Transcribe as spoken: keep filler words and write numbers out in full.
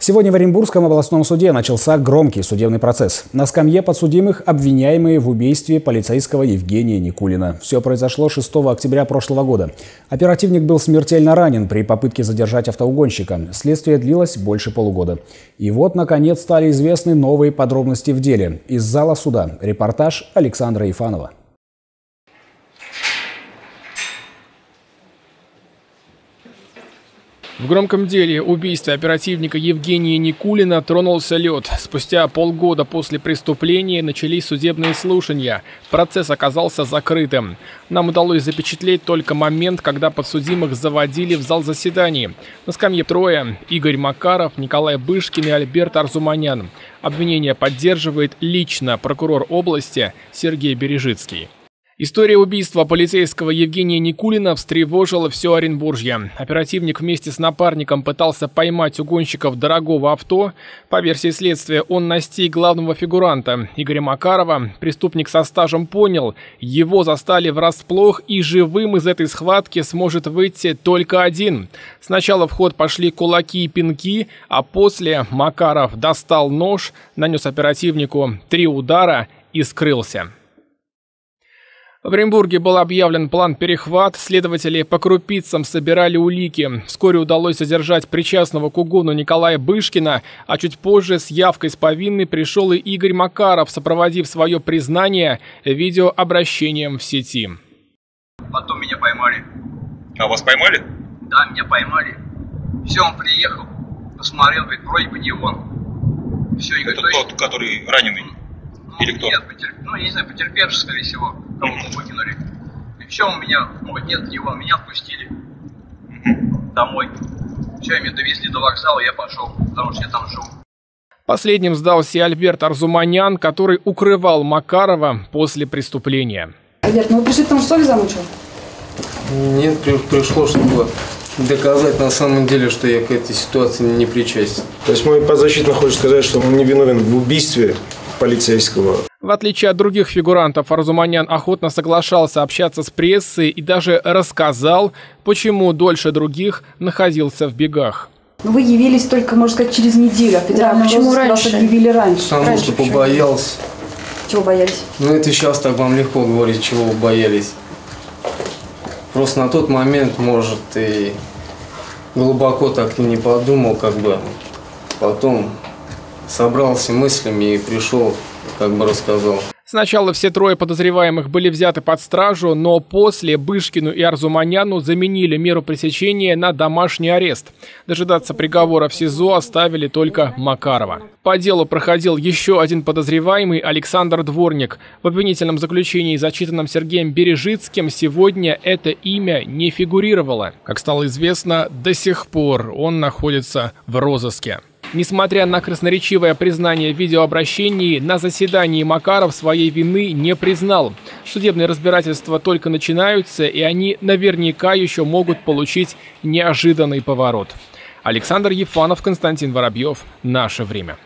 Сегодня в Оренбургском областном суде начался громкий судебный процесс. На скамье подсудимых обвиняемые в убийстве полицейского Евгения Никулина. Все произошло шестого октября прошлого года. Оперативник был смертельно ранен при попытке задержать автоугонщика. Следствие длилось больше полугода. И вот, наконец, стали известны новые подробности в деле. Из зала суда репортаж Александра Ифанова. В громком деле убийства оперативника Евгения Никулина тронулся лед. Спустя полгода после преступления начались судебные слушания. Процесс оказался закрытым. Нам удалось запечатлеть только момент, когда подсудимых заводили в зал заседаний. На скамье трое: Игорь Макаров, Николай Бышкин и Альберт Арзуманян. Обвинение поддерживает лично прокурор области Сергей Бережицкий. История убийства полицейского Евгения Никулина встревожила все Оренбуржье. Оперативник вместе с напарником пытался поймать угонщиков дорогого авто. По версии следствия, он настиг главного фигуранта Игоря Макарова. Преступник со стажем понял, его застали врасплох, и живым из этой схватки сможет выйти только один. Сначала в ход пошли кулаки и пинки, а после Макаров достал нож, нанес оперативнику три удара и скрылся. В Оренбурге был объявлен план «Перехват». Следователи по крупицам собирали улики. Вскоре удалось задержать причастного к угону Николая Бышкина, а чуть позже с явкой с повинной пришел и Игорь Макаров, сопроводив свое признание видеообращением в сети. Потом меня поймали. А вас поймали? Да, меня поймали. Все, он приехал, посмотрел, говорит, вроде бы не он. Все, это тот, который раненый? Ну, или кто? Нет, потерп... ну, я не знаю, потерпевший, скорее всего, кого мы mm-hmm. выкинули. И все, он меня, ну, нет, не он, меня отпустили mm-hmm. домой. Все, меня довезли до вокзала, я пошел, потому что я там жил. Последним сдался и Альберт Арзуманян, который укрывал Макарова после преступления. Альберт, ну вы пришли, потому что совесть замучил? Нет, при, пришло, чтобы доказать на самом деле, что я к этой ситуации не причастен. То есть мой подзащитный хочет сказать, что он не виновен в убийстве полицейского. В отличие от других фигурантов, Арзуманян охотно соглашался общаться с прессой и даже рассказал, почему дольше других находился в бегах. Но вы явились только, можно сказать, через неделю, а федеральный да, почему розыск вас объявили раньше. Потому раньше что почему? побоялся. Чего боялись? Ну это сейчас так вам легко говорить, чего вы боялись. Просто на тот момент, может, и глубоко так и не подумал, как бы. Потом собрался мыслями и пришел, как бы рассказал. Сначала все трое подозреваемых были взяты под стражу, но после Бышкину и Арзуманяну заменили меру пресечения на домашний арест. Дожидаться приговора в СИЗО оставили только Макарова. По делу проходил еще один подозреваемый, Александр Дворник. В обвинительном заключении, зачитанном Сергеем Бережицким, сегодня это имя не фигурировало. Как стало известно, до сих пор он находится в розыске. Несмотря на красноречивое признание в видеообращении, на заседании Макаров своей вины не признал. Судебные разбирательства только начинаются, и они наверняка еще могут получить неожиданный поворот. Александр Ефанов, Константин Воробьев. Наше время.